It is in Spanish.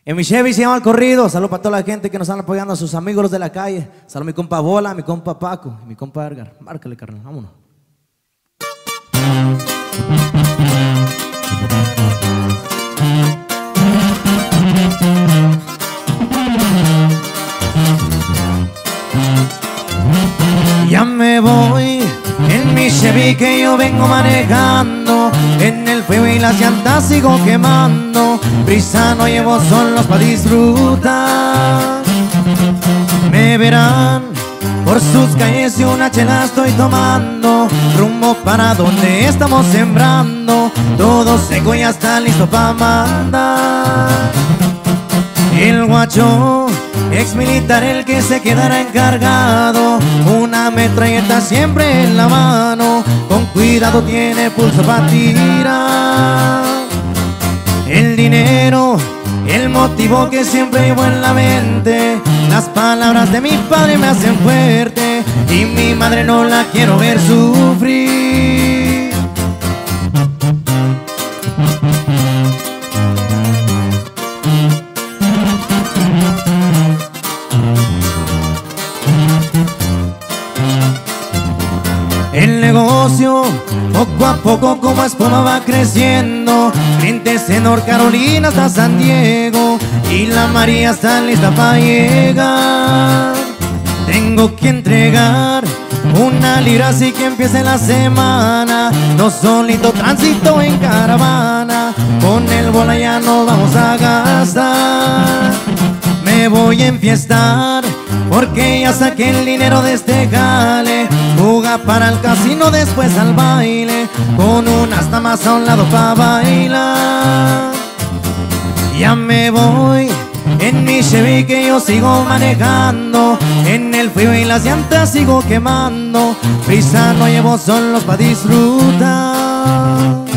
En mi Chevy se llama El Corrido. Saludos para toda la gente que nos están apoyando, a sus amigos los de la calle. Saludos a mi compa Bola, a mi compa Paco y mi compa Edgar. Márcale, carnal, vámonos. Ya me voy en mi Chevy que yo vengo manejando. En el fuego y las llantas sigo quemando. Prisa no llevo solos pa' disfrutar. Me verán por sus calles y una chela estoy tomando. Rumbo para donde estamos sembrando. Todo seco y ya está listo pa' mandar. El guacho, ex militar, el que se quedará encargado. Una metralleta siempre en la mano. Con cuidado tiene pulso pa' tirar. El dinero, el motivo que siempre llevo en la mente. Las palabras de mi padre me hacen fuerte. Y mi madre no la quiero ver sufrir. El negocio, poco a poco como espuma va creciendo. Clientes en North Carolina hasta San Diego. Y la María está lista para llegar. Tengo que entregar una libra así que empiece la semana. No solito tránsito en caravana. Con el bola ya no vamos a gastar. Me voy a enfiestar porque ya saqué el dinero de este jale. Fuga para el casino, después al baile. Con unas damas a un lado pa' bailar. Ya me voy en mi Chevy que yo sigo manejando. En el frío y las llantas sigo quemando. Prisa no llevo solos pa' disfrutar.